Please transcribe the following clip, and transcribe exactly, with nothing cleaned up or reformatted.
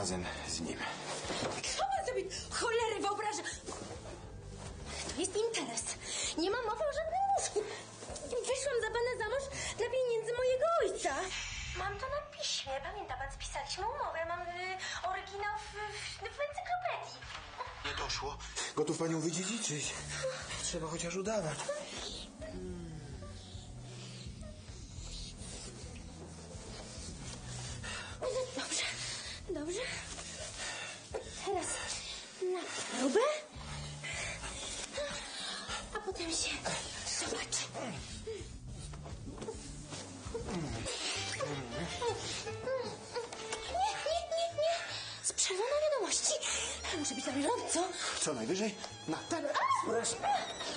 razem z nim. Co pan sobie cholery wyobraża? To jest interes. Nie ma mowy o żadnym łóżku. Wyszłam za pana za mąż dla pieniędzy mojego ojca. Mam to na piśmie. Pamięta pan, spisaliśmy umowę. Mam y, oryginał w, w, w encyklopedii. Nie doszło. Gotów panią wydziedziczyć. Trzeba chociaż udawać. Dobrze, dobrze. Teraz na próbę. A potem się zobaczy. Nie, nie, nie, nie. Z przerwą na wiadomości. Muszę być na bieżąco. Co najwyżej na teraz. Proszę.